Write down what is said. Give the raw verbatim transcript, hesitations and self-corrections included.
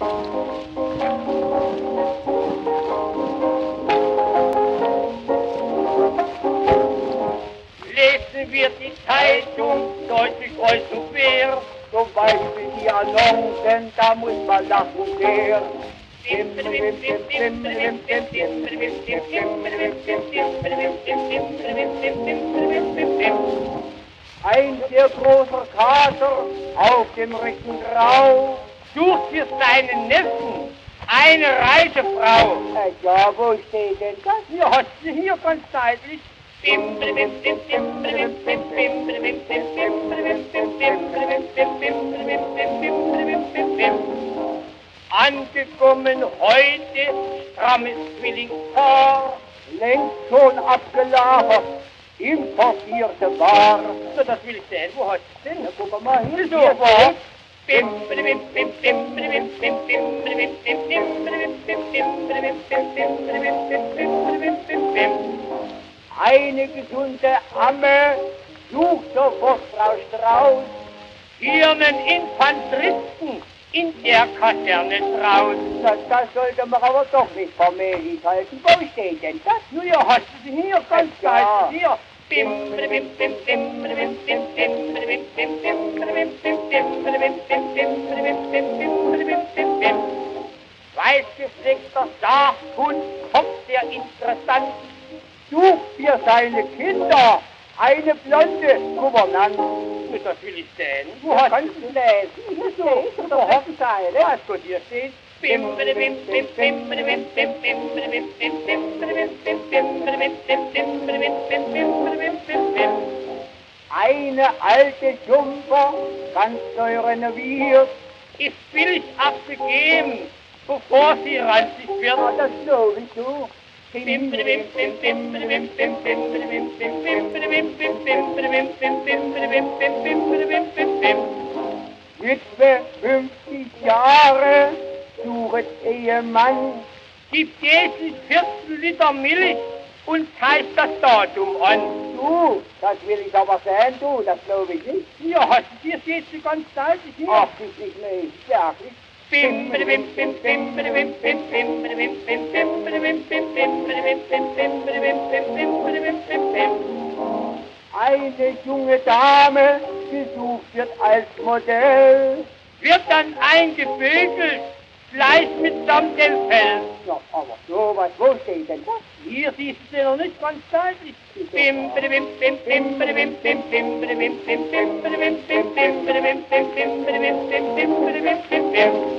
Lesen wir die Zeitung, deutlich kreuz und quer, zum Beispiel die Annoncen, da muss man lachen sehr. Ein sehr großer Kater auf dem Rücken grau sucht für seinen Neffen eine reiche Frau. Ja, wo steht denn das? Hier hast du hier ganz deutlich. Angekommen heute, strammes Zwillingspaar, längst schon abgelagert, importierte Ware. So, das will ich sehen. Wo hast du denn? Na, guck mal hin. So, wo? Eine gesunde Amme sucht sofort Frau Strauß ihren Infanteristen in der Kaserne draus. Das, das sollte man aber doch nicht vermählich halten. Wo steht denn das? Nun, ja, hast du sie hier ganz klar. Hier. Weißgefleckter Schafhund, Kopf sehr interessant, sucht für seine Kinder eine blonde Gouvernante. Das will ich sehen. Wo hast du es lesen? Hier so, in der Hochzeile. Was gut hier steht. Eine alte Jungfer, ganz neu renoviert, ist billig abgegeben, bevor sie ranzig wird. Ah, das glaube ich so. Witwe fünfzig Jahre, sucht Ehemann, gibt Jesus vierzehn Liter Milch und zeigt das Datum an. Du, das will ich aber sehen, du, das glaube ich nicht. Hier hast du, hier steht sie ganz deutlich hier. Ach, das ist nicht mehr, wirklich. Eine junge Dame, gesucht wird als Modell, wird dann eingebügelt, gleich mitsamt dem Fell. Ja, aber sowas, wo steht denn das? Hier siehst du noch nicht ganz deutlich. Bim,